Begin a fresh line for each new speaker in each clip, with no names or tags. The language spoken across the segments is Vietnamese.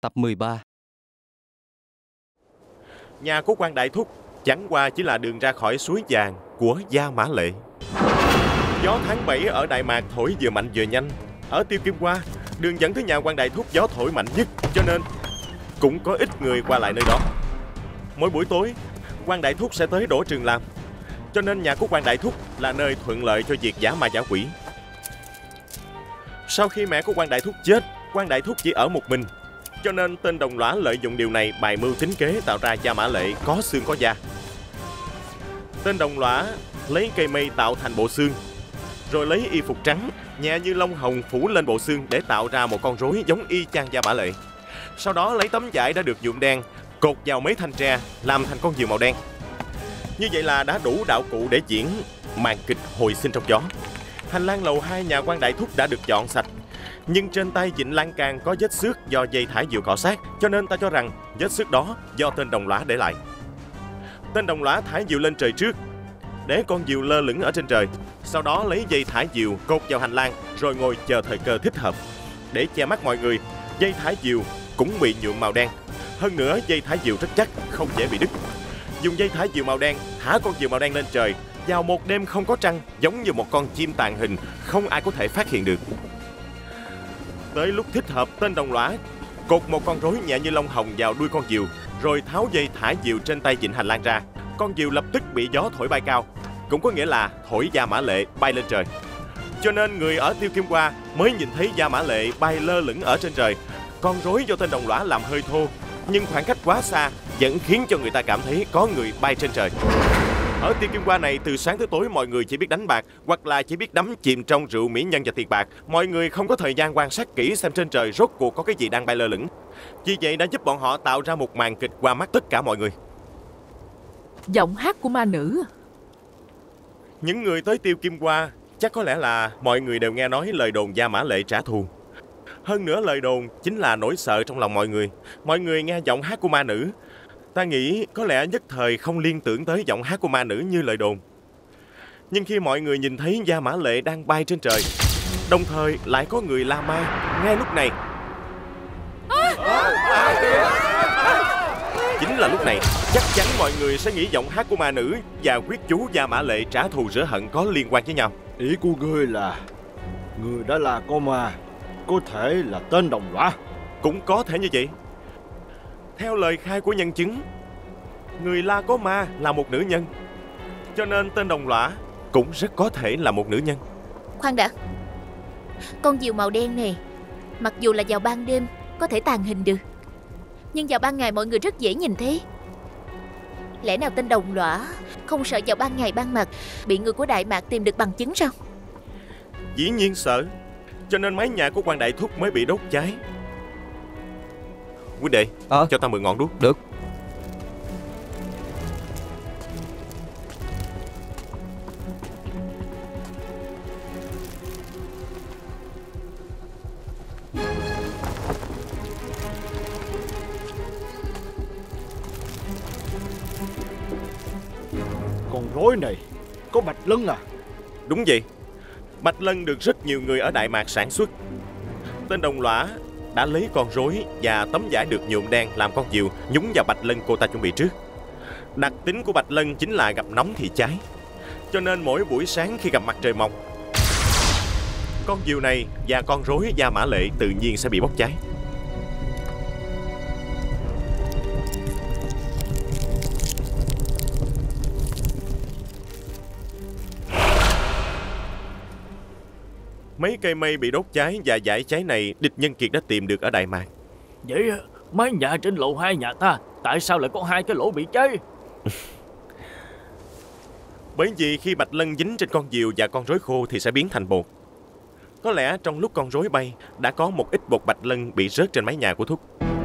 Tập 13.
Nhà của quan đại thúc chẳng qua chỉ là đường ra khỏi suối vàng của Gia Mã Lệ. Gió tháng 7 ở Đại Mạc thổi vừa mạnh vừa nhanh. Ở Tiêu Kim Hoa, đường dẫn tới nhà quan đại thúc gió thổi mạnh nhất, cho nên cũng có ít người qua lại nơi đó. Mỗi buổi tối, quan đại thúc sẽ tới đổ trường làm, cho nên nhà của quan đại thúc là nơi thuận lợi cho việc giả ma giả quỷ. Sau khi mẹ của quan đại thúc chết, quan đại thúc chỉ ở một mình, cho nên tên đồng lõa lợi dụng điều này bày mưu tính kế tạo ra Gia Mã Lệ có xương có da. Tên đồng lõa lấy cây mây tạo thành bộ xương, rồi lấy y phục trắng nhẹ như lông hồng phủ lên bộ xương để tạo ra một con rối giống y chang Gia Mã Lệ. Sau đó lấy tấm vải đã được nhuộm đen cột vào mấy thanh tre làm thành con diều màu đen. Như vậy là đã đủ đạo cụ để diễn màn kịch hồi sinh trong gió. Hành lang lầu 2 nhà quan đại thúc đã được dọn sạch, nhưng trên tay vịnh lan can có vết xước do dây thải diều cọ sát, cho nên ta cho rằng vết xước đó do tên đồng lõa để lại. Tên đồng lõa thải diều lên trời trước, để con diều lơ lửng ở trên trời, sau đó lấy dây thải diều cột vào hành lang, rồi ngồi chờ thời cơ thích hợp. Để che mắt mọi người, dây thải diều cũng bị nhuộm màu đen. Hơn nữa dây thải diều rất chắc, không dễ bị đứt. Dùng dây thải diều màu đen thả con diều màu đen lên trời vào một đêm không có trăng, giống như một con chim tàng hình, không ai có thể phát hiện được. Tới lúc thích hợp, tên đồng lõa cột một con rối nhẹ như lông hồng vào đuôi con diều, rồi tháo dây thả diều trên tay vịnh hành lang ra. Con diều lập tức bị gió thổi bay cao, cũng có nghĩa là thổi Gia Mã Lệ bay lên trời. Cho nên người ở Tiêu Kim Hoa mới nhìn thấy Gia Mã Lệ bay lơ lửng ở trên trời. Con rối do tên đồng lõa làm hơi thô, nhưng khoảng cách quá xa vẫn khiến cho người ta cảm thấy có người bay trên trời. Ở Tiêu Kim Hoa này, từ sáng tới tối mọi người chỉ biết đánh bạc, hoặc là chỉ biết đắm chìm trong rượu mỹ nhân và tiền bạc. Mọi người không có thời gian quan sát kỹ xem trên trời rốt cuộc có cái gì đang bay lơ lửng. Vì vậy đã giúp bọn họ tạo ra một màn kịch qua mắt tất cả mọi người.
Giọng hát của ma nữ.
Những người tới Tiêu Kim Hoa chắc có lẽ là mọi người đều nghe nói lời đồn Gia Mã Lệ trả thù. Hơn nữa lời đồn chính là nỗi sợ trong lòng mọi người. Mọi người nghe giọng hát của ma nữ, ta nghĩ có lẽ nhất thời không liên tưởng tới giọng hát của ma nữ như lời đồn. Nhưng khi mọi người nhìn thấy Gia Mã Lệ đang bay trên trời, đồng thời lại có người la ma, ngay lúc này chính là lúc này chắc chắn mọi người sẽ nghĩ giọng hát của ma nữ và quyết chú Gia Mã Lệ trả thù rửa hận có liên quan với nhau.
Ý của ngươi là người đã là con ma, có thể là tên đồng lõa.
Cũng có thể như vậy. Theo lời khai của nhân chứng, người la có ma là một nữ nhân, cho nên tên đồng lõa cũng rất có thể là một nữ nhân.
Khoan đã, con diều màu đen này mặc dù là vào ban đêm có thể tàng hình được, nhưng vào ban ngày mọi người rất dễ nhìn thấy. Lẽ nào tên đồng lõa không sợ vào ban ngày ban mặt bị người của Đại Mạc tìm được bằng chứng sao?
Dĩ nhiên sợ, cho nên mái nhà của quan đại thúc mới bị đốt cháy. Huynh đệ, cho ta mượn ngọn đuốc.
Được.
Con rối này có bạch lân à?
Đúng vậy, bạch lân được rất nhiều người ở Đại Mạc sản xuất. Tên đồng lõa đã lấy con rối và tấm vải được nhuộm đen làm con diều nhúng vào bạch lân cô ta chuẩn bị trước. Đặc tính của bạch lân chính là gặp nóng thì cháy, cho nên mỗi buổi sáng khi gặp mặt trời mọc, con diều này và con rối Gia Mã Lệ tự nhiên sẽ bị bốc cháy. Mấy cây mây bị đốt cháy và dải cháy này địch nhân kiệt đã tìm được ở Đại Mạc.
Vậy mái nhà trên lầu 2 nhà ta tại sao lại có 2 cái lỗ bị cháy?
Bởi vì khi bạch lân dính trên con diều và con rối khô thì sẽ biến thành bột. Có lẽ trong lúc con rối bay đã có một ít bột bạch lân bị rớt trên mái nhà của Thúc.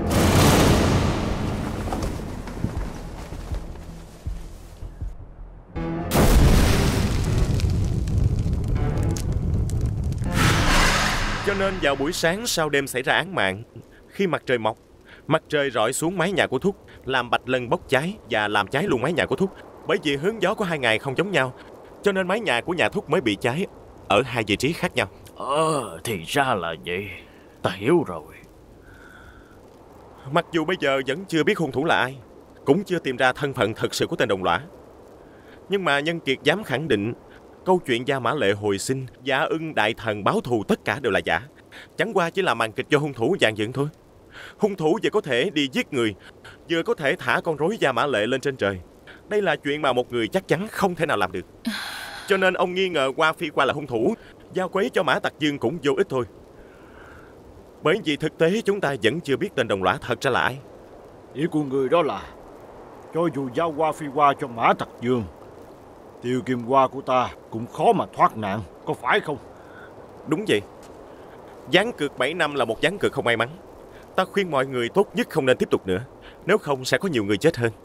Cho nên vào buổi sáng sau đêm xảy ra án mạng, khi mặt trời mọc, mặt trời rọi xuống mái nhà của Thúc, làm bạch lân bốc cháy và làm cháy luôn mái nhà của Thúc. Bởi vì hướng gió của hai ngày không giống nhau, cho nên mái nhà của nhà Thúc mới bị cháy ở hai vị trí khác nhau.
Thì ra là vậy. Ta hiểu rồi.
Mặc dù bây giờ vẫn chưa biết hung thủ là ai, cũng chưa tìm ra thân phận thật sự của tên đồng lõa, nhưng mà Nhân Kiệt dám khẳng định câu chuyện Gia Mã Lệ hồi sinh, Dạ Ưng đại thần báo thù tất cả đều là giả. Chẳng qua chỉ là màn kịch do hung thủ dàn dựng thôi. Hung thủ vừa có thể đi giết người, vừa có thể thả con rối Gia Mã Lệ lên trên trời. Đây là chuyện mà một người chắc chắn không thể nào làm được. Cho nên ông nghi ngờ Hoa Phi Qua là hung thủ, giao quấy cho Mã Tặc Dương cũng vô ích thôi. Bởi vì thực tế chúng ta vẫn chưa biết tên đồng lõa thật ra là ai.
Ý của người đó là cho dù giao Hoa Phi Qua cho Mã Tặc Dương, Tiêu Kim Hoa của ta cũng khó mà thoát nạn, có phải không?
Đúng vậy. Gián cược 7 năm là một gián cược không may mắn. Ta khuyên mọi người tốt nhất không nên tiếp tục nữa, nếu không sẽ có nhiều người chết hơn.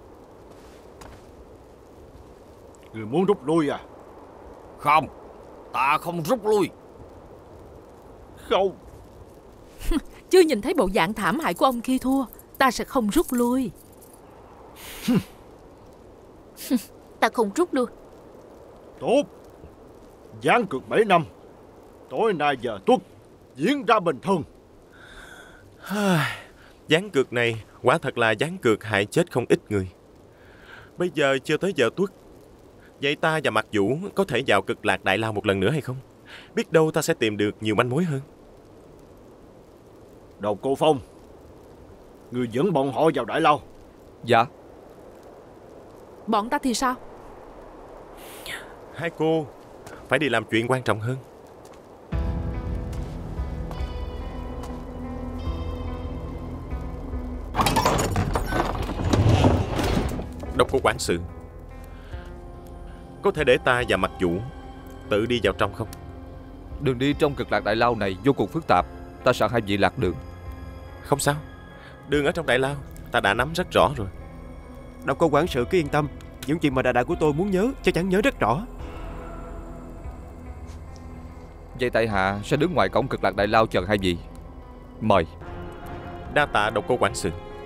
Người muốn rút lui à?
Không, ta không rút lui.
Không.
Chưa nhìn thấy bộ dạng thảm hại của ông khi thua, ta sẽ không rút lui.
Ta không rút lui.
Tốt. Gián cược 7 năm, tối nay giờ tuất diễn ra bình thường.
Gián cược này quả thật là gián cược hại chết không ít người. Bây giờ chưa tới giờ tuất, vậy ta và Mạc Vũ có thể vào Cực Lạc Đại Lao một lần nữa hay không? Biết đâu ta sẽ tìm được nhiều manh mối hơn.
Đầu Cô Phong, người dẫn bọn họ vào Đại Lao.
Dạ.
Bọn ta thì sao?
Hai cô phải đi làm chuyện quan trọng hơn. Đốc cô quản sự, có thể để ta và Mạc Vũ tự đi vào trong không?
Đường đi trong Cực Lạc Đại Lao này vô cùng phức tạp, ta sợ hai vị lạc đường.
Không sao, đường ở trong Đại Lao ta đã nắm rất rõ rồi.
Đốc cô quản sự cứ yên tâm, những chuyện mà đại của tôi muốn nhớ chắc chắn nhớ rất rõ.
Vậy tại hạ sẽ đứng ngoài cổng Cực Lạc Đại Lao chờ hai vị. Mời.
Đa tạ đốc cô quản sự.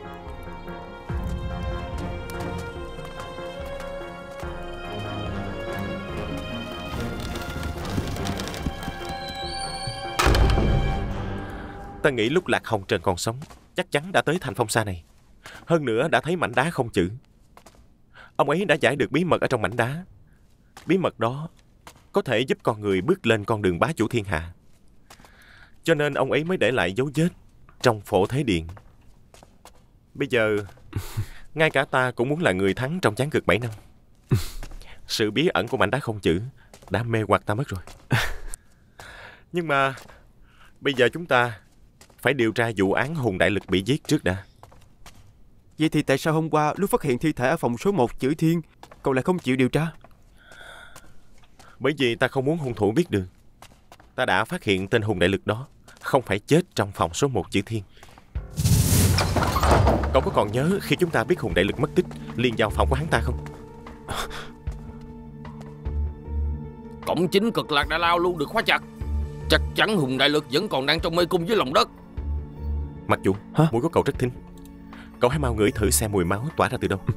Ta nghĩ lúc Lạc Hồng Trần còn sống, chắc chắn đã tới thành Phong Sa này. Hơn nữa đã thấy mảnh đá không chữ. Ông ấy đã giải được bí mật ở trong mảnh đá. Bí mật đó có thể giúp con người bước lên con đường bá chủ thiên hạ. Cho nên ông ấy mới để lại dấu vết trong Phổ Thế Điện. Bây giờ ngay cả ta cũng muốn là người thắng trong gián cược 7 năm. Sự bí ẩn của mảnh đá không chữ đã mê hoặc ta mất rồi. Nhưng mà bây giờ chúng ta phải điều tra vụ án Hùng Đại Lực bị giết trước đã.
Vậy thì tại sao hôm qua lúc phát hiện thi thể ở phòng số 1 Chữ Thiên, cậu lại không chịu điều tra?
Bởi vì ta không muốn hung thủ biết được. Ta đã phát hiện tên Hùng Đại Lực đó không phải chết trong phòng số 1 Chữ Thiên. Cậu có còn nhớ khi chúng ta biết Hùng Đại Lực mất tích liền vào phòng của hắn ta không?
Cổng chính Cực Lạc Đại Lao luôn được khóa chặt. Chắc chắn Hùng Đại Lực vẫn còn đang trong mê cung dưới lòng đất.
Mặc dù mũi của cậu rất thính, cậu hãy mau ngửi thử xem mùi máu tỏa ra từ đâu.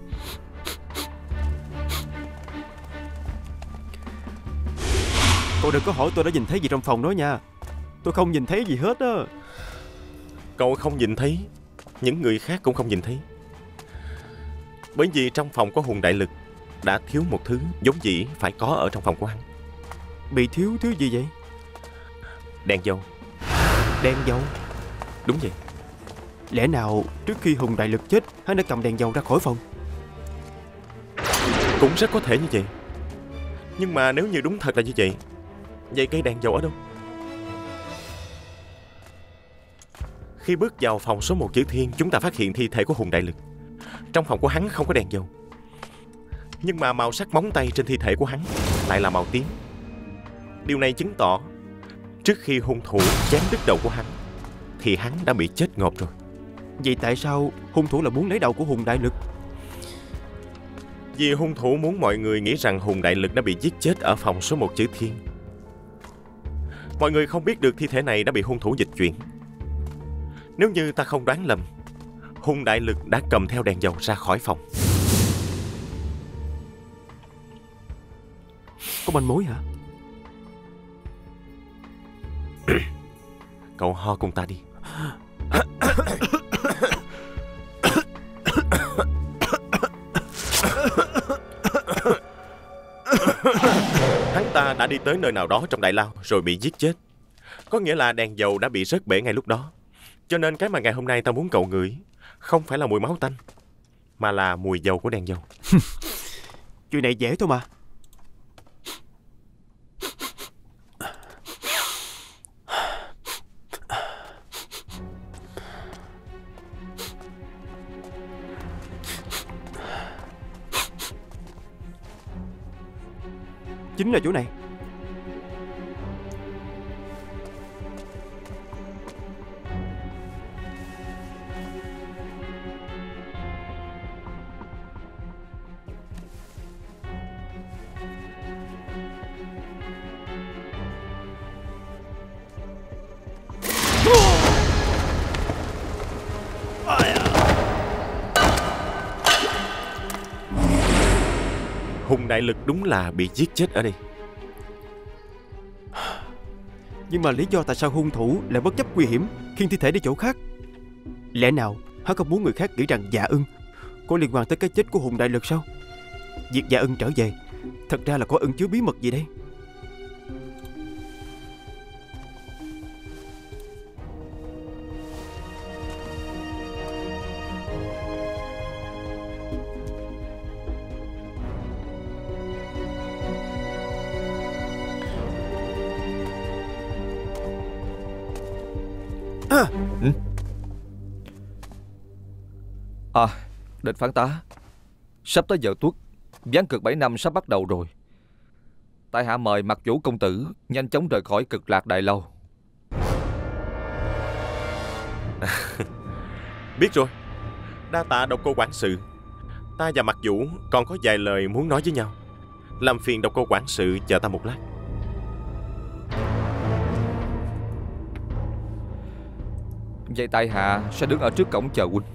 Cậu đừng có hỏi tôi đã nhìn thấy gì trong phòng đó nha. Tôi không nhìn thấy gì hết á.
Cậu không nhìn thấy, những người khác cũng không nhìn thấy. Bởi vì trong phòng của Hùng Đại Lực đã thiếu một thứ vốn dĩ phải có ở trong phòng của hắn.
Bị thiếu thứ gì vậy?
Đèn dầu.
Đèn dầu?
Đúng vậy.
Lẽ nào trước khi Hùng Đại Lực chết, hắn đã cầm đèn dầu ra khỏi phòng?
Cũng rất có thể như vậy. Nhưng mà nếu như đúng thật là như vậy, vậy cây đèn dầu ở đâu? Khi bước vào phòng số 1 Chữ Thiên, chúng ta phát hiện thi thể của Hùng Đại Lực. Trong phòng của hắn không có đèn dầu, nhưng mà màu sắc móng tay trên thi thể của hắn lại là màu tím. Điều này chứng tỏ trước khi hung thủ chém đứt đầu của hắn thì hắn đã bị chết ngộp rồi.
Vậy tại sao hung thủ là muốn lấy đầu của Hùng Đại Lực?
Vì hung thủ muốn mọi người nghĩ rằng Hùng Đại Lực đã bị giết chết ở phòng số 1 Chữ Thiên. Mọi người không biết được thi thể này đã bị hung thủ dịch chuyển. Nếu như ta không đoán lầm, Hùng Đại Lực đã cầm theo đèn dầu ra khỏi phòng.
Có manh mối hả?
Cậu ho cùng ta đi. đã đi tới nơi nào đó trong đại lao rồi bị giết chết. Có nghĩa là đèn dầu đã bị rớt bể ngay lúc đó. Cho nên cái mà ngày hôm nay ta muốn cậu ngửi không phải là mùi máu tanh, mà là mùi dầu của đèn dầu.
Chuyện này dễ thôi mà. Chính là chỗ này.
Hùng đại lực đúng là bị giết chết ở đây.
Nhưng mà lý do tại sao hung thủ lại bất chấp nguy hiểm khiêng thi thể đi chỗ khác? Lẽ nào hắn không muốn người khác nghĩ rằng Dạ Ưng có liên quan tới cái chết của Hùng đại lực sao? Việc Dạ Ưng trở về thật ra là có ẩn chứa bí mật gì đây?
Địch phán tá, sắp tới giờ tuất, ván cược 7 năm sắp bắt đầu rồi. Tại hạ mời Mặc Vũ công tử nhanh chóng rời khỏi Cực Lạc Đại Lâu.
Biết rồi. Đa tạ Độc Cô quản sự. Ta và Mặc Vũ còn có vài lời muốn nói với nhau. Làm phiền Độc Cô quản sự chờ ta một lát.
Vậy tại hạ sẽ đứng ở trước cổng chờ huynh.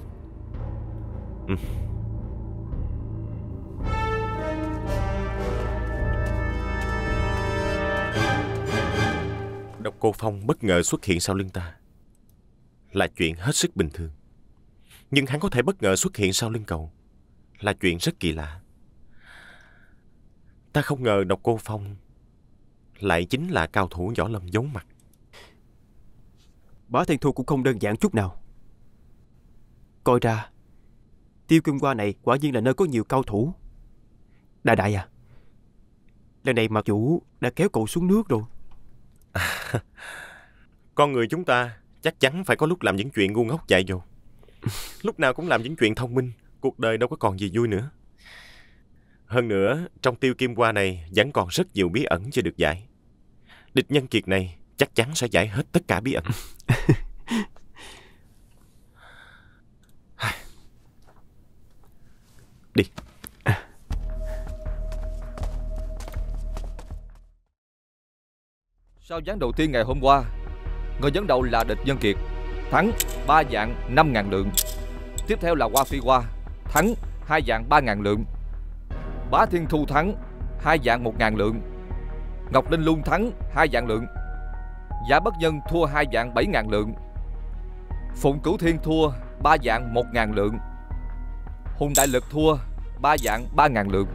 Độc Cô Phong bất ngờ xuất hiện sau lưng ta là chuyện hết sức bình thường. Nhưng hắn có thể bất ngờ xuất hiện sau lưng cậu là chuyện rất kỳ lạ. Ta không ngờ Độc Cô Phong lại chính là cao thủ võ lâm giấu mặt.
Bá Thiên Thu cũng không đơn giản chút nào. Coi ra Tiêu Kim Hoa này quả nhiên là nơi có nhiều cao thủ. Đại đại à, lần này Mặc Vũ đã kéo cậu xuống nước rồi.
Con người chúng ta chắc chắn phải có lúc làm những chuyện ngu ngốc dại dột. Lúc nào cũng làm những chuyện thông minh. Cuộc đời đâu có còn gì vui nữa. Hơn nữa, trong Tiêu Kim Hoa này vẫn còn rất nhiều bí ẩn chưa được giải. Địch nhân kiệt này chắc chắn sẽ giải hết tất cả bí ẩn. Đi.
Sau ván đầu tiên ngày hôm qua, người dẫn đầu là Địch Nhân Kiệt, thắng 3 vạn 5.000 lượng. Tiếp theo là Hoa Phi Hoa, thắng 2 vạn 3.000 lượng. Bá Thiên Thu thắng 2 vạn 1.000 lượng. Ngọc Linh Lung thắng 2 vạn lượng. Giả Bất Nhân thua 2 vạn 7.000 lượng. Phụng Cửu Thiên thua 3 vạn 1.000 lượng. Hùng Đại Lực thua 3 vạn 3.000 lượng.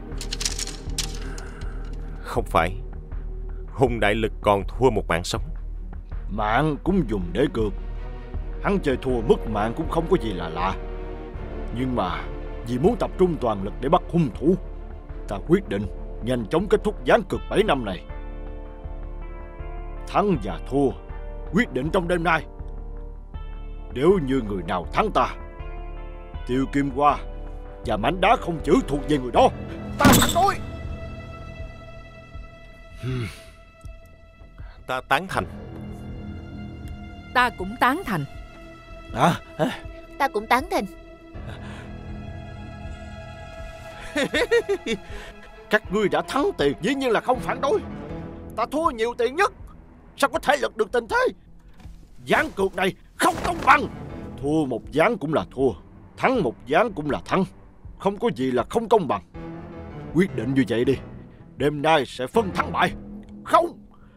Không phải, Hùng Đại Lực còn thua một mạng sống.
Mạng cũng dùng để cược. Hắn chơi thua mất mạng cũng không có gì là lạ. Nhưng mà vì muốn tập trung toàn lực để bắt hung thủ, ta quyết định nhanh chóng kết thúc ván cược 7 năm này. Thắng và thua quyết định trong đêm nay. Nếu như người nào thắng ta, Tiêu Kim Hoa và mảnh đá không chữ thuộc về người đó. Ta phản đối.
Ta tán thành.
Ta cũng tán thành.
Ta cũng tán thành.
Các ngươi đã thắng tiền, dĩ nhiên là không phản đối. Ta thua nhiều tiền nhất, sao có thể lật được tình thế? Ván cược này không công bằng. Thua một ván cũng là thua, thắng một ván cũng là thắng. Không có gì là không công bằng. Quyết định như vậy đi. Đêm nay sẽ phân thắng bại. Không.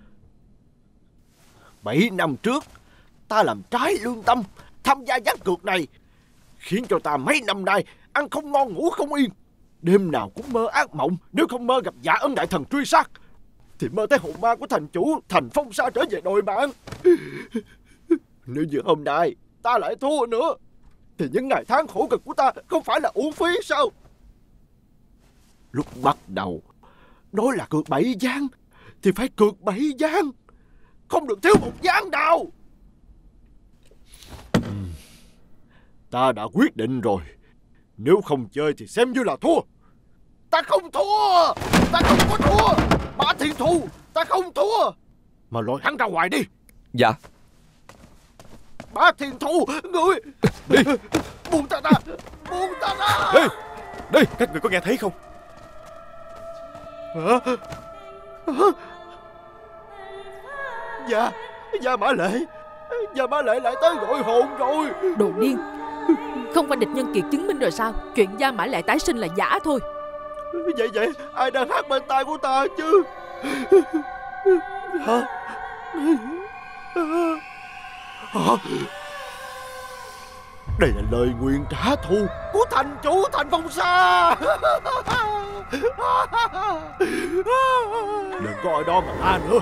7 năm trước ta làm trái lương tâm tham gia ván cược này, khiến cho ta mấy năm nay ăn không ngon ngủ không yên. Đêm nào cũng mơ ác mộng, nếu không mơ gặp Dạ Ân đại thần truy sát. thì mơ thấy hồn ma của thành chủ Thành Phong Sa trở về đòi mạng. Nếu như hôm nay ta lại thua nữa thì những ngày tháng khổ cực của ta không phải là uổng phí sao? Lúc bắt đầu nói là cược 7 ván thì phải cược 7 ván, không được thiếu một ván nào. Ta đã quyết định rồi, nếu không chơi thì xem như là thua. Ta không thua, ta không có thua. Bá Thiên Thu, ta không thua. Mà lôi hắn ra ngoài đi.
Dạ.
Bá Thiên Thu, ngươi
đi.
Buông ta ra, buông ta ra.
Đi, đi, các người có nghe thấy không?
Hả? Gia Mã Lệ, Gia Mã Lệ lại tới gọi hồn rồi.
Đồ điên. Không phải địch nhân kiệt chứng minh rồi sao? Chuyện Gia Mã Lệ tái sinh là giả thôi.
Vậy ai đang hát bên tai của ta chứ? Hả? Đây là lời nguyền trả thù của thành chủ Thành Phong Sa. Đừng có ở đó mà tha nữa.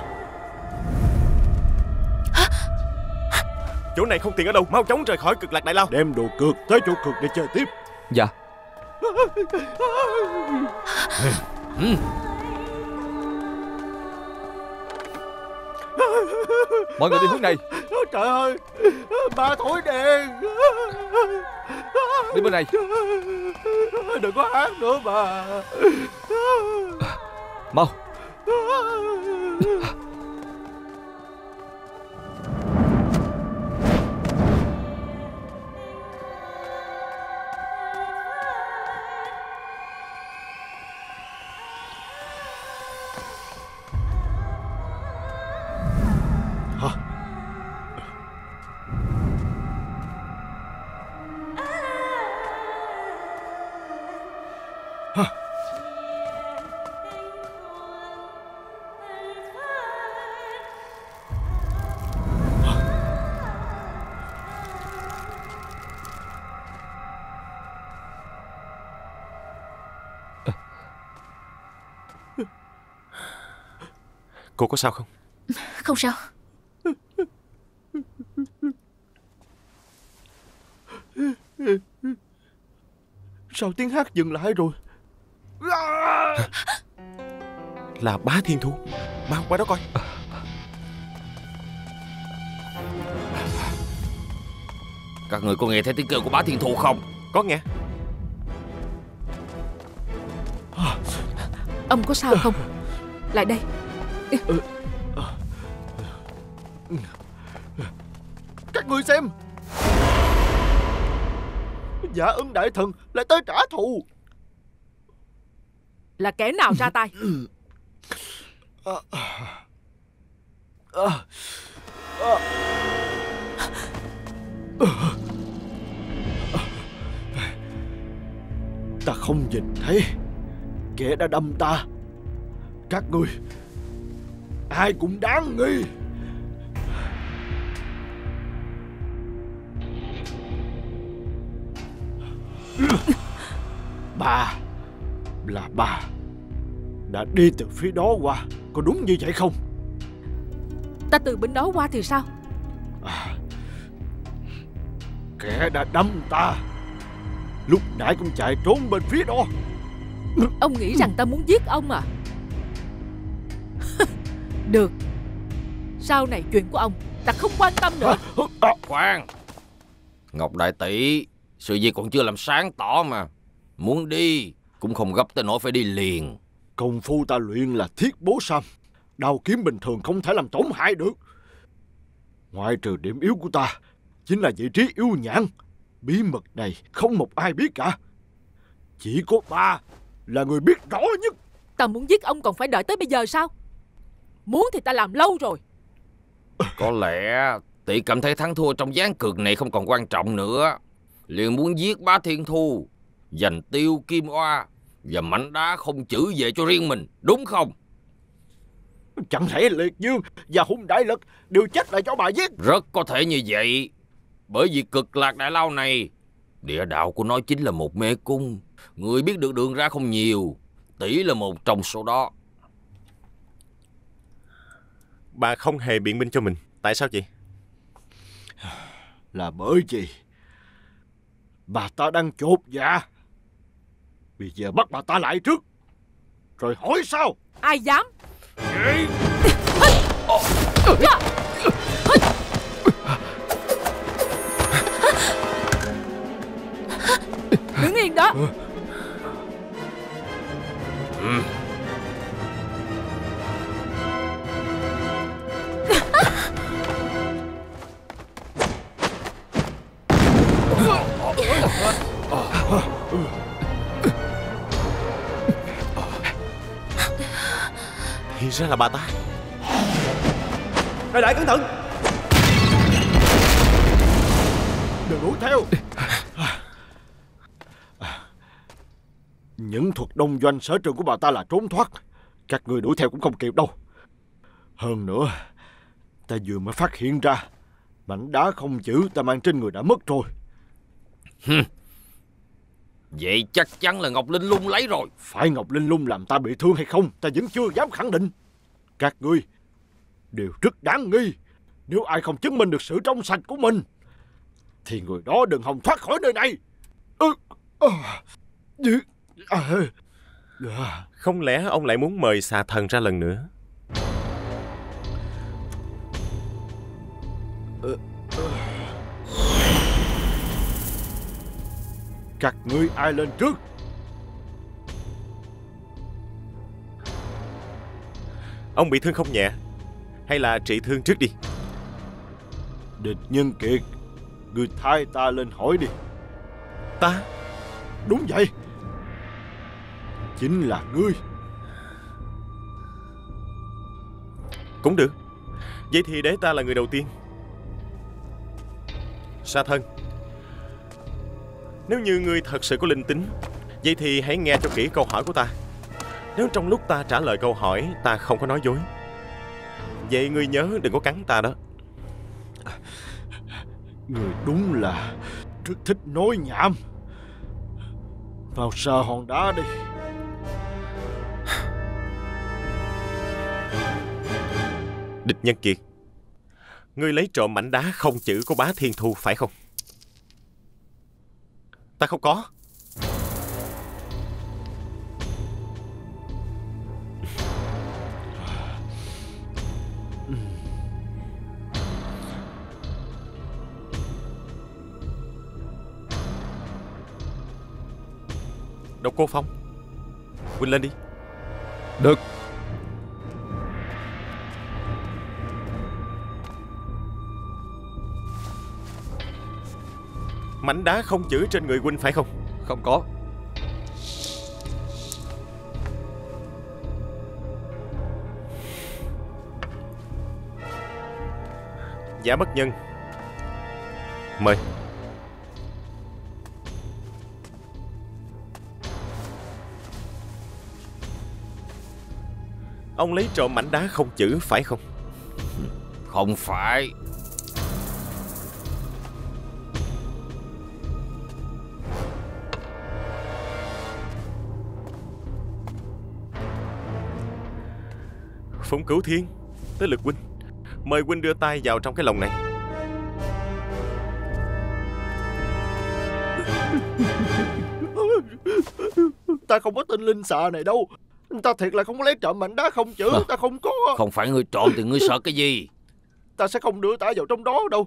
Chỗ này không tiện ở đâu, mau chóng rời khỏi Cực Lạc Đại Lao.
Đem đồ cược tới chỗ cược để chơi tiếp.
Dạ. Mọi người đi hướng này.
Trời ơi, ma thổi đèn.
Đi bên này.
Đừng có hát nữa mà.
Mau.
Cô có sao không?
Không sao.
Sao tiếng hát dừng lại rồi?
Là Bá Thiên Thu. Mau qua đó coi.
Các người có nghe thấy tiếng kêu của Bá Thiên Thu không?
Có nghe.
Ông có sao không? Lại đây.
Các người xem, Dạ Ưng Đại Thần lại tới trả thù.
Là kẻ nào ra tay?
Ta không nhìn thấy kẻ đã đâm ta. Các người ai cũng đáng nghi. Bà đã đi từ phía đó qua, có đúng như vậy không?
Ta từ bên đó qua thì sao?
Kẻ đã đâm ta lúc nãy cũng chạy trốn bên phía đó.
Ông nghĩ rằng ta muốn giết ông à? Được. Sau này chuyện của ông ta không quan tâm nữa.
Khoan, Ngọc Đại Tỷ, sự việc còn chưa làm sáng tỏ mà. Muốn đi cũng không gấp tới nỗi phải đi liền.
Công phu ta luyện là thiết bố sam, đao kiếm bình thường không thể làm tổn hại được. Ngoại trừ điểm yếu của ta chính là vị trí yếu nhãn. Bí mật này không một ai biết cả. Chỉ có ta là người biết rõ nhất.
Ta muốn giết ông còn phải đợi tới bây giờ sao? Muốn thì ta làm lâu rồi.
Có lẽ Tỷ cảm thấy thắng thua trong ván cược này không còn quan trọng nữa, liền muốn giết Bá Thiên Thu, giành Tiêu Kim Oa và mảnh đá không chữ về cho riêng mình, đúng không?
Chẳng lẽ Liệt Dương và Hung Đại Lực đều chết lại cho bà giết?
Rất có thể như vậy. Bởi vì Cực Lạc Đại Lao này, địa đạo của nó chính là một mê cung. Người biết được đường ra không nhiều. Tỷ là một trong số đó.
Bà không hề biện minh cho mình. Tại sao vậy?
Là bởi vì bà ta đang chột dạ. Bây giờ bắt bà ta lại trước, rồi hỏi sao?
Ai dám? Đứng yên đó.
Thì ra là bà ta.
Đại đại cẩn thận.
Đừng đuổi theo. Những thuật đông doanh sở trường của bà ta là trốn thoát. Các người đuổi theo cũng không kịp đâu. Hơn nữa, ta vừa mới phát hiện ra mảnh đá không chữ ta mang trên người đã mất rồi.
Vậy chắc chắn là Ngọc Linh Lung lấy rồi.
Phải Ngọc Linh Lung làm ta bị thương hay không, ta vẫn chưa dám khẳng định. Các ngươi đều rất đáng nghi. Nếu ai không chứng minh được sự trong sạch của mình thì người đó đừng hòng thoát khỏi nơi này.
Không lẽ ông lại muốn mời xà thần ra lần nữa?
Các ngươi ai lên trước?
Ông bị thương không nhẹ, hay là trị thương trước đi?
Địch Nhân Kiệt, ngươi thay ta lên hỏi đi.
Ta?
Đúng vậy, chính là ngươi.
Cũng được. Vậy thì để ta là người đầu tiên. Sa thân, nếu như ngươi thật sự có linh tính, vậy thì hãy nghe cho kỹ câu hỏi của ta. Nếu trong lúc ta trả lời câu hỏi ta không có nói dối, vậy ngươi nhớ đừng có cắn ta đó.
Ngươi đúng là rất thích nói nhảm. Vào sờ hòn đá đi.
Địch Nhân Kiệt, ngươi lấy trộm mảnh đá không chữ của Bá Thiên Thu phải không? Ta không có. Độc Cô Phong, Huynh lên đi.
Được.
Mảnh đá không chữ trên người Huynh phải không?
Không có.
Giả bất nhân, mời. Ông lấy trộm mảnh đá không chữ phải không?
Không phải.
Phụng Cửu Thiên, tới lượt Huynh. Mời Huynh đưa tay vào trong cái lồng này.
Ta không có tin linh xà này đâu. Ta thiệt là không có lấy trộm mảnh đá không chữ. Ta không có.
Không phải ngươi trộm thì ngươi sợ cái gì?
Ta sẽ không đưa ta vào trong đó đâu.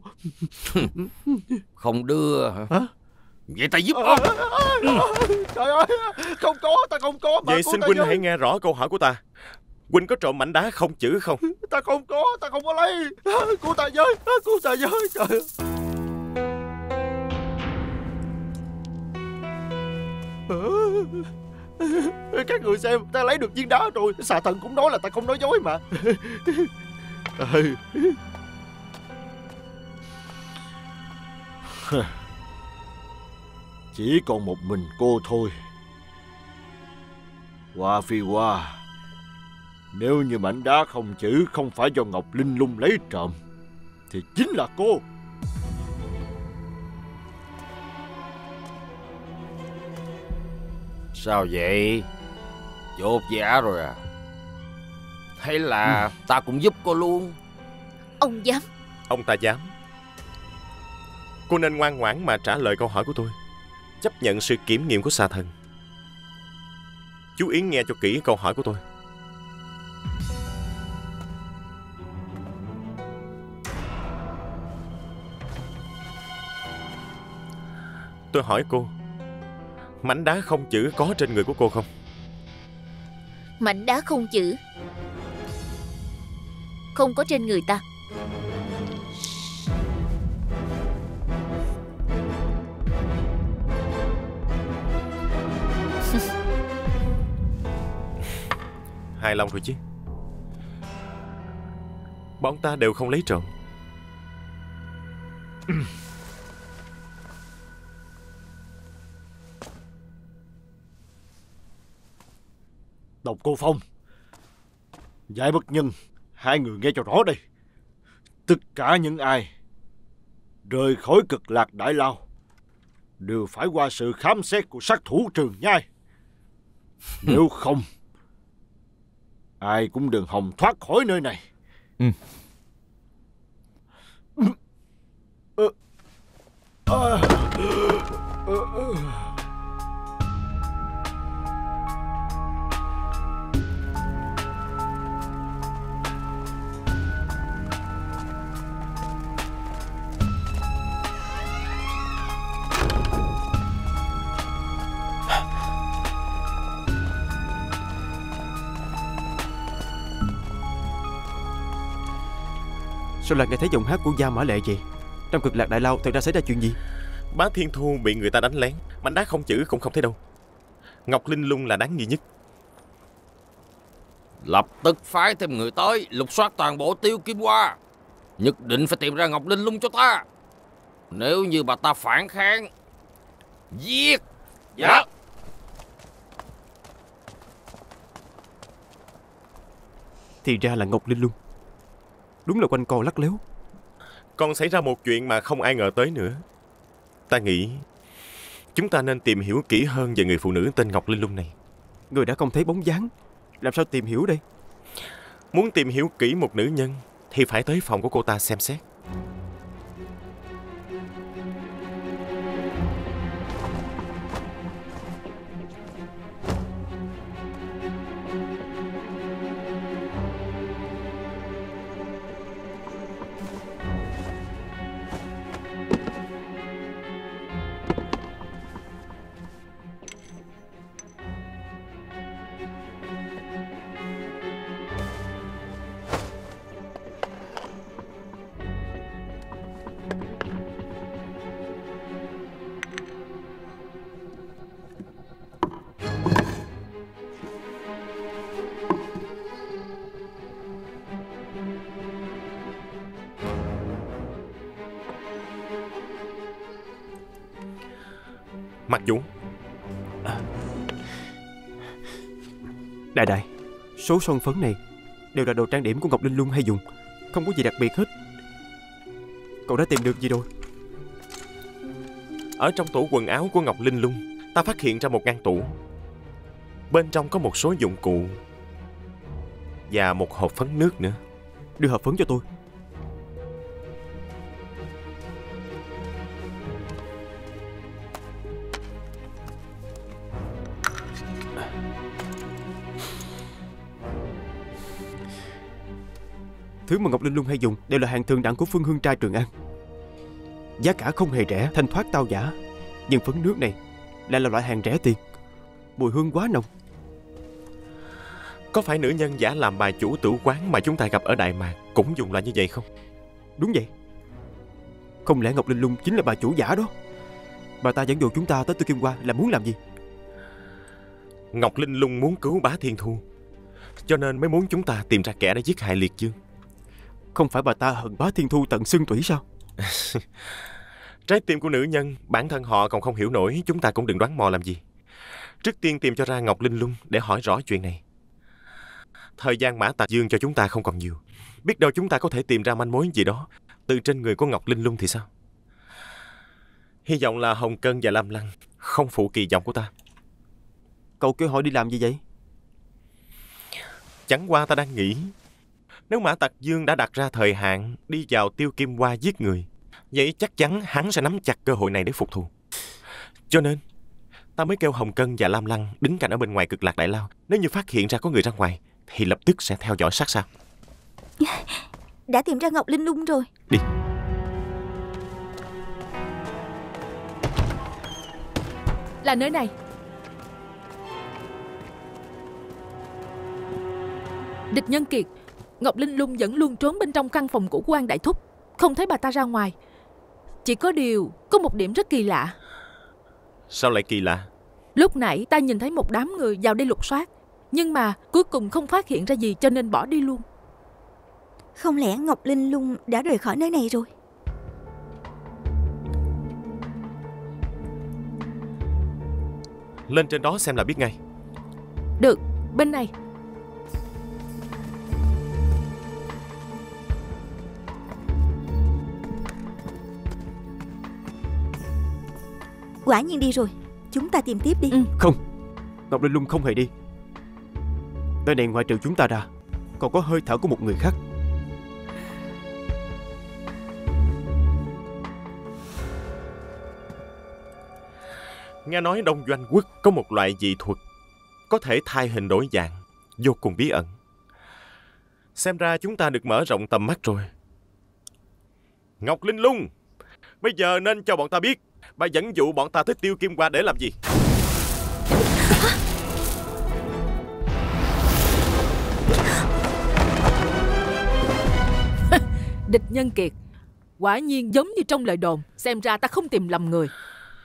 Không đưa hả? Vậy ta giúp ông.
Trời ơi, không có, ta không có.
Vậy xin Huynh hãy nghe rõ câu hỏi của ta. Huynh có trộm mảnh đá không chữ không?
Ta không có lấy. Cứu ta với, cứu ta với. Trời ơi. Các người xem, ta lấy được viên đá rồi. Xà thần cũng nói là ta không nói dối mà. Chỉ còn một mình cô thôi. Hoa Phi Hoa, nếu như mảnh đá không chữ không phải do Ngọc Linh Lung lấy trộm thì chính là cô.
Sao vậy? Chột dạ rồi à? Hay là ta cũng giúp cô luôn?
Ông dám?
Ông ta dám. Cô nên ngoan ngoãn mà trả lời câu hỏi của tôi, chấp nhận sự kiểm nghiệm của xà thần. Chú Yến nghe cho kỹ câu hỏi của tôi. Tôi hỏi cô, mảnh đá không chữ có trên người của cô không?
Mảnh đá không chữ không có trên người ta.
Hài lòng rồi chứ. Bọn ta đều không lấy trộm.
Độc Cô Phong, Giải Bất Nhân, hai người nghe cho rõ đây. Tất cả những ai rời khỏi Cực Lạc Đại Lao đều phải qua sự khám xét của sát thủ Trường Nhai. Nếu không, ai cũng đừng hòng thoát khỏi nơi này.
Sao lại nghe thấy giọng hát của Gia Mã Lệ vậy? Trong Cực Lạc Đại Lao thật ra xảy ra chuyện gì?
Bá Thiên Thu bị người ta đánh lén, mảnh đá không chữ cũng không thấy đâu. Ngọc Linh Lung là đáng nghi nhất.
Lập tức phái thêm người tới lục soát toàn bộ Tiêu Kim Hoa. Nhất định phải tìm ra Ngọc Linh Lung cho ta. Nếu như bà ta phản kháng, giết.
Dạ.
Thì ra là Ngọc Linh Lung. Đúng là quanh co lắc léo.
Còn xảy ra một chuyện mà không ai ngờ tới nữa. Ta nghĩ chúng ta nên tìm hiểu kỹ hơn về người phụ nữ tên Ngọc Linh Lung này.
Người đã không thấy bóng dáng, làm sao tìm hiểu đây?
Muốn tìm hiểu kỹ một nữ nhân thì phải tới phòng của cô ta xem xét. Mặc Dũng.
Đại, số son phấn này đều là đồ trang điểm của Ngọc Linh Lung hay dùng, không có gì đặc biệt hết. Cậu đã tìm được gì rồi?
Ở trong tủ quần áo của Ngọc Linh Lung, ta phát hiện ra một ngăn tủ. Bên trong có một số dụng cụ và một hộp phấn nước nữa.
Đưa hộp phấn cho tôi. Thứ mà Ngọc Linh Lung hay dùng đều là hàng thường đẳng của Phương Hương Trai Trường An. Giá cả không hề rẻ, thanh thoát tao nhã. Nhưng phấn nước này lại là loại hàng rẻ tiền, mùi hương quá nồng.
Có phải nữ nhân giả làm bà chủ tử quán mà chúng ta gặp ở Đại Mạc cũng dùng loại như vậy không?
Đúng vậy. Không lẽ Ngọc Linh Lung chính là bà chủ giả đó? Bà ta dẫn dụ chúng ta tới Tiêu Kim Hoa là muốn làm gì?
Ngọc Linh Lung muốn cứu Bá Thiên Thu, cho nên mới muốn chúng ta tìm ra kẻ đã giết hại Liệt Dương.
Không phải bà ta hận Bá Thiên Thu tận xương tủy sao?
Trái tim của nữ nhân, bản thân họ còn không hiểu nổi, chúng ta cũng đừng đoán mò làm gì. Trước tiên tìm cho ra Ngọc Linh Lung để hỏi rõ chuyện này. Thời gian Mã Tạc Dương cho chúng ta không còn nhiều. Biết đâu chúng ta có thể tìm ra manh mối gì đó từ trên người của Ngọc Linh Lung thì sao? Hy vọng là Hồng Cân và Lam Lăng không phụ kỳ vọng của ta.
Cậu kêu họ đi làm gì vậy?
Chẳng qua ta đang nghĩ, nếu Mã Tặc Dương đã đặt ra thời hạn đi vào Tiêu Kim Hoa giết người, vậy chắc chắn hắn sẽ nắm chặt cơ hội này để phục thù. Cho nên ta mới kêu Hồng Cân và Lam Lăng đứng cạnh ở bên ngoài Cực Lạc Đại Lao. Nếu như phát hiện ra có người ra ngoài thì lập tức sẽ theo dõi sát sao.
Đã tìm ra Ngọc Linh Lung rồi.
Đi.
Là nơi này. Địch Nhân Kiệt, Ngọc Linh Lung vẫn luôn trốn bên trong căn phòng của Quan Đại Thúc, không thấy bà ta ra ngoài. Chỉ có điều, có một điểm rất kỳ lạ.
Sao lại kỳ lạ?
Lúc nãy ta nhìn thấy một đám người vào đây lục soát, nhưng mà cuối cùng không phát hiện ra gì cho nên bỏ đi luôn.
Không lẽ Ngọc Linh Lung đã rời khỏi nơi này rồi?
Lên trên đó xem là biết ngay.
Được, bên này.
Quả nhiên đi rồi. Chúng ta tìm tiếp đi.
Không, Ngọc Linh Lung không hề đi. Nơi này ngoại trừ chúng ta ra còn có hơi thở của một người khác.
Nghe nói Đông Doanh Quốc có một loại dị thuật có thể thay hình đổi dạng, vô cùng bí ẩn. Xem ra chúng ta được mở rộng tầm mắt rồi. Ngọc Linh Lung, bây giờ nên cho bọn ta biết bà dẫn dụ bọn ta tới Tiêu Kim Hoa để làm gì.
Địch Nhân Kiệt, quả nhiên giống như trong lời đồn. Xem ra ta không tìm lầm người.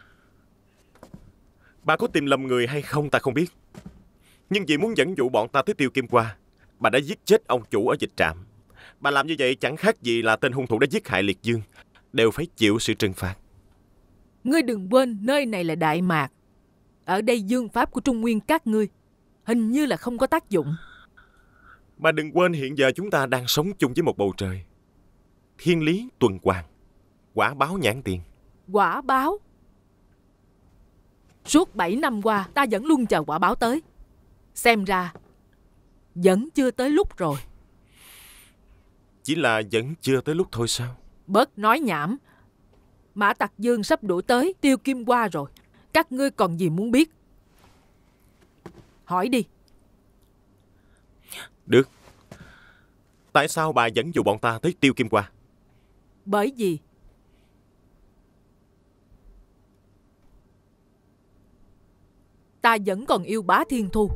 Bà có tìm lầm người hay không ta không biết, nhưng vì muốn dẫn dụ bọn ta tới Tiêu Kim Hoa, bà đã giết chết ông chủ ở dịch trạm. Bà làm như vậy chẳng khác gì là tên hung thủ đã giết hại Liệt Dương, đều phải chịu sự trừng phạt.
Ngươi đừng quên nơi này là Đại Mạc. Ở đây dương pháp của Trung Nguyên các ngươi hình như là không có tác dụng.
Bà đừng quên hiện giờ chúng ta đang sống chung với một bầu trời. Thiên lý tuần hoàn, quả báo nhãn tiền.
Quả báo? Suốt 7 năm qua ta vẫn luôn chờ quả báo tới. Xem ra vẫn chưa tới lúc rồi.
Chỉ là vẫn chưa tới lúc thôi sao?
Bớt nói nhảm. Mã Tặc Dương sắp đuổi tới Tiêu Kim Hoa rồi. Các ngươi còn gì muốn biết? Hỏi đi.
Được. Tại sao bà dẫn dụ bọn ta tới Tiêu Kim Hoa?
Bởi vì ta vẫn còn yêu Bá Thiên Thu.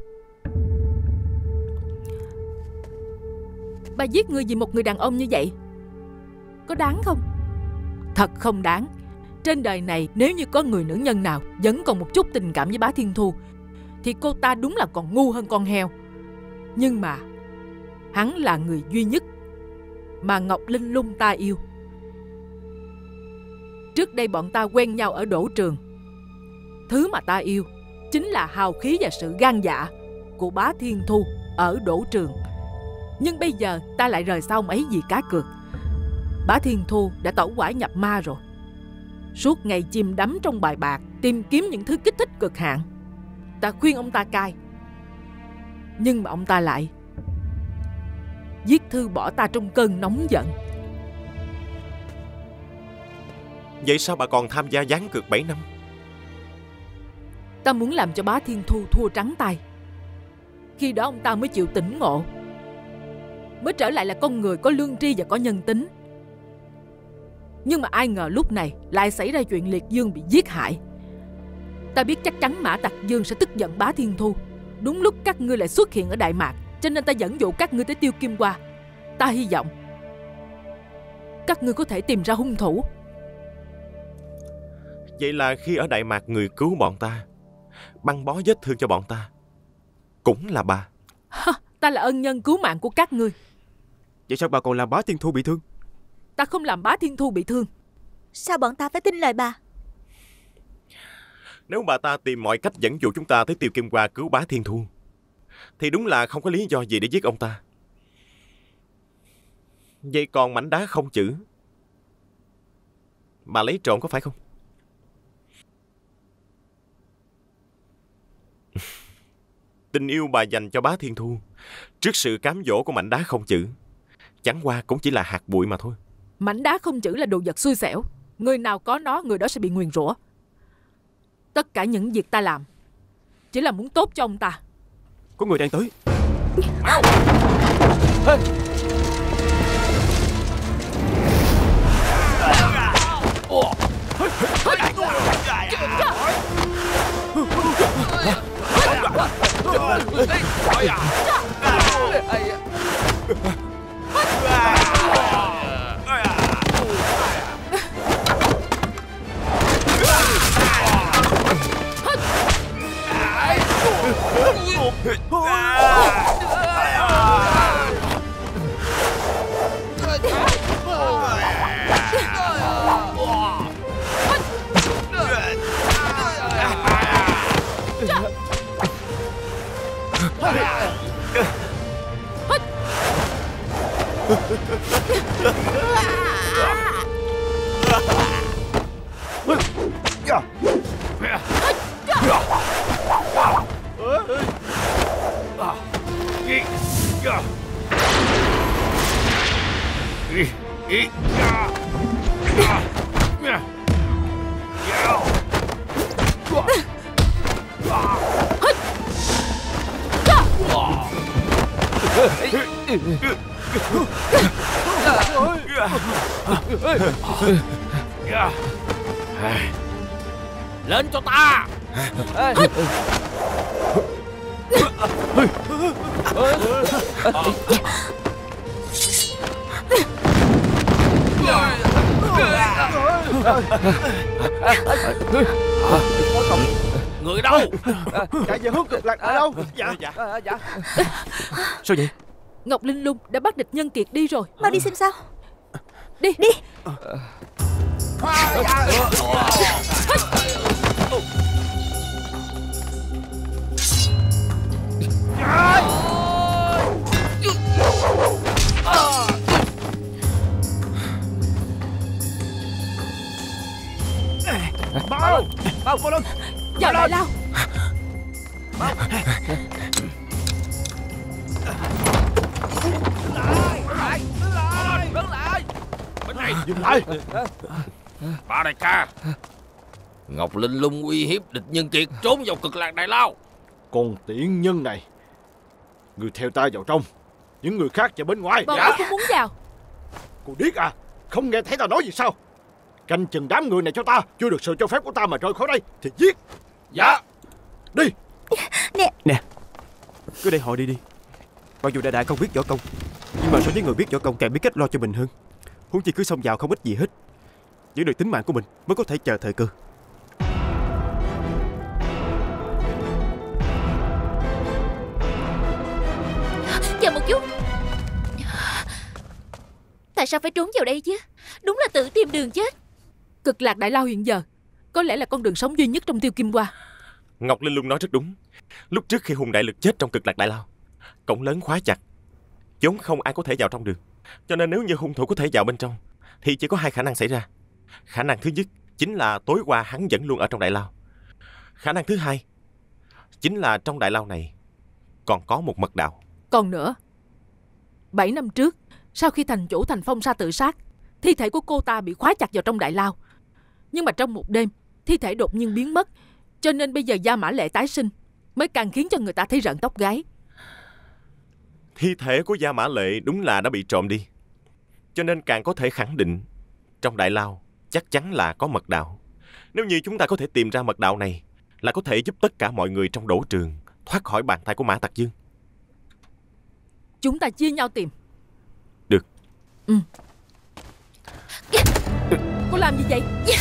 Bà giết người vì một người đàn ông như vậy có đáng không? Thật không đáng. Trên đời này nếu như có người nữ nhân nào vẫn còn một chút tình cảm với Bá Thiên Thu thì cô ta đúng là còn ngu hơn con heo. Nhưng mà hắn là người duy nhất mà Ngọc Linh Lung ta yêu. Trước đây bọn ta quen nhau ở Đỗ Trường. Thứ mà ta yêu chính là hào khí và sự gan dạ của Bá Thiên Thu ở Đỗ Trường. Nhưng bây giờ ta lại rời xa ông ấy vì cá cược. Bá Thiên Thu đã tẩu hỏa nhập ma rồi. Suốt ngày chìm đắm trong bài bạc, tìm kiếm những thứ kích thích cực hạn. Ta khuyên ông ta cai, nhưng mà ông ta lại viết thư bỏ ta trong cơn nóng giận.
Vậy sao bà còn tham gia ván cược 7 năm?
Ta muốn làm cho Bá Thiên Thu thua trắng tay. Khi đó ông ta mới chịu tỉnh ngộ, mới trở lại là con người có lương tri và có nhân tính. Nhưng mà ai ngờ lúc này lại xảy ra chuyện Liệt Dương bị giết hại. Ta biết chắc chắn Mã Tặc Dương sẽ tức giận Bá Thiên Thu. Đúng lúc các ngươi lại xuất hiện ở Đại Mạc, cho nên ta dẫn dụ các ngươi tới Tiêu Kim Hoa. Ta hy vọng các ngươi có thể tìm ra hung thủ.
Vậy là khi ở Đại Mạc người cứu bọn ta, băng bó vết thương cho bọn ta, cũng là bà.
Ta là ân nhân cứu mạng của các ngươi.
Vậy sao bà còn làm Bá Thiên Thu bị thương?
Ta không làm Bá Thiên Thu bị thương.
Sao bọn ta phải tin lời bà?
Nếu bà ta tìm mọi cách dẫn dụ chúng ta tới Tiêu Kim Hoa cứu Bá Thiên Thu, thì đúng là không có lý do gì để giết ông ta. Vậy còn mảnh đá không chữ, bà lấy trộm có phải không? Tình yêu bà dành cho Bá Thiên Thu trước sự cám dỗ của mảnh đá không chữ chẳng qua cũng chỉ là hạt bụi mà thôi.
Mảnh đá không chữ là đồ vật xui xẻo. Người nào có nó, người đó sẽ bị nguyền rủa. Tất cả những việc ta làm chỉ là muốn tốt cho ông ta.
Có người đang tới.
Lên cho ta. Người đâu?
Chạy về hướng Cực Lạc ở đâu?
Dạ.
Sao vậy?
Ngọc Linh Lung đã bắt địch nhân kiệt đi rồi.
Mau đi xem sao.
Đi.
Mau lên.
Vào đại lao.
Dừng lại.
Bà đại ca, Ngọc Linh Lung uy hiếp địch nhân kiệt trốn vào Cực Lạc Đại Lao.
Con tiện nhân này, người theo ta vào trong, những người khác vào bên ngoài.
Bọn tôi không muốn vào.
Cô điếc à, không nghe thấy ta nói gì sao? Canh chừng đám người này cho ta, chưa được sự cho phép của ta mà rời khỏi đây thì giết.
Dạ.
Đi.
Nè, cứ để họ đi. Mặc dù đại không biết võ công, nhưng mà so với người biết võ công càng biết cách lo cho mình hơn. Huống chi cứ xông vào không ích gì hết, giữ được tính mạng của mình mới có thể chờ thời cơ.
Chờ một chút. Tại sao phải trốn vào đây chứ? Đúng là tự tìm đường chết.
Cực Lạc Đại Lao hiện giờ có lẽ là con đường sống duy nhất trong Tiêu Kim Hoa.
Ngọc Linh Lung nói rất đúng. Lúc trước khi Hùng Đại Lực chết trong Cực Lạc Đại Lao, cổng lớn khóa chặt, vốn không ai có thể vào trong được. Cho nên nếu như hung thủ có thể vào bên trong thì chỉ có hai khả năng xảy ra. Khả năng thứ nhất chính là tối qua hắn vẫn luôn ở trong đại lao. Khả năng thứ hai chính là trong đại lao này còn có một mật đạo.
Còn nữa, 7 năm trước, sau khi thành chủ Thành Phong Sa tự sát, thi thể của cô ta bị khóa chặt vào trong đại lao. Nhưng mà trong một đêm, thi thể đột nhiên biến mất. Cho nên bây giờ Gia Mã Lệ tái sinh mới càng khiến cho người ta thấy rợn tóc gáy.
Thi thể của Gia Mã Lệ đúng là đã bị trộm đi, cho nên càng có thể khẳng định trong đại lao chắc chắn là có mật đạo. Nếu như chúng ta có thể tìm ra mật đạo này, là có thể giúp tất cả mọi người trong Đỗ Trường thoát khỏi bàn tay của Mã Tặc Dương.
Chúng ta chia nhau tìm.
Được.
Cô làm gì vậy?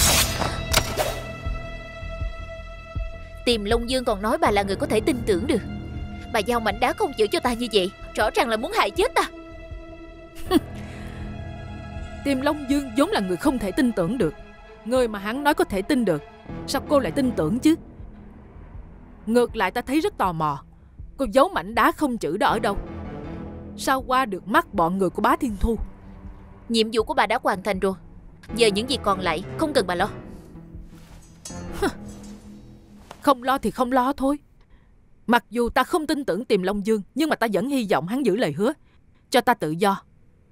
Tìm Long Dương còn nói bà là người có thể tin tưởng được. Bà giao mảnh đá không chịu cho ta như vậy, rõ ràng là muốn hại chết ta.
Tìm Long Dương vốn là người không thể tin tưởng được. Người mà hắn nói có thể tin được, sao cô lại tin tưởng chứ? Ngược lại ta thấy rất tò mò, cô giấu mảnh đá không chữ đó ở đâu? Sao qua được mắt bọn người của Bá Thiên Thu?
Nhiệm vụ của bà đã hoàn thành rồi. Giờ những gì còn lại không cần bà lo.
Không lo thì không lo thôi. Mặc dù ta không tin tưởng Tiềm Long Dương, nhưng mà ta vẫn hy vọng hắn giữ lời hứa, cho ta tự do.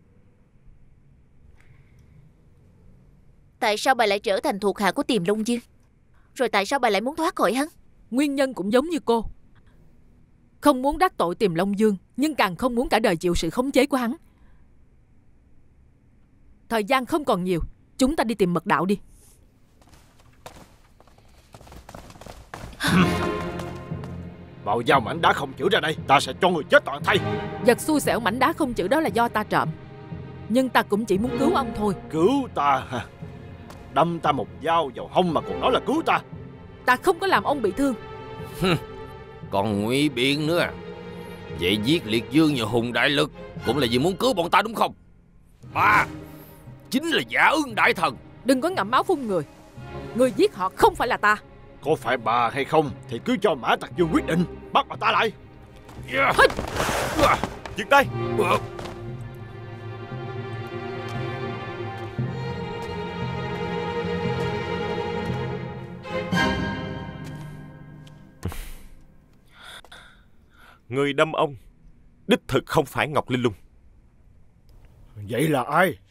Tại sao bà lại trở thành thuộc hạ của Tiềm Long Dương? Rồi tại sao bà lại muốn thoát khỏi hắn?
Nguyên nhân cũng giống như cô. Không muốn đắc tội Tiềm Long Dương, nhưng càng không muốn cả đời chịu sự khống chế của hắn. Thời gian không còn nhiều, chúng ta đi tìm mật đạo đi.
Bào giao mảnh đá không chữ ra đây, ta sẽ cho người chết toàn thay.
Vật xui xẻo mảnh đá không chữ đó là do ta trộm, nhưng ta cũng chỉ muốn cứu ông thôi.
Cứu ta hả? Đâm ta một dao vào hông mà còn nói là cứu ta.
Ta không có làm ông bị thương.
Còn ngụy biện nữa à? Vậy giết Liệt Dương nhờ Hùng đại lực cũng là vì muốn cứu bọn ta đúng không? Ta chính là Giả Ưng đại thần.
Đừng có ngậm máu phun người. Người giết họ không phải là ta.
Có phải bà hay không thì cứ cho Mã Tặc Dương quyết định. Bắt bà ta lại.
Dừng tay. Người đâm ông đích thực không phải Ngọc Linh Lung.
Vậy là ai?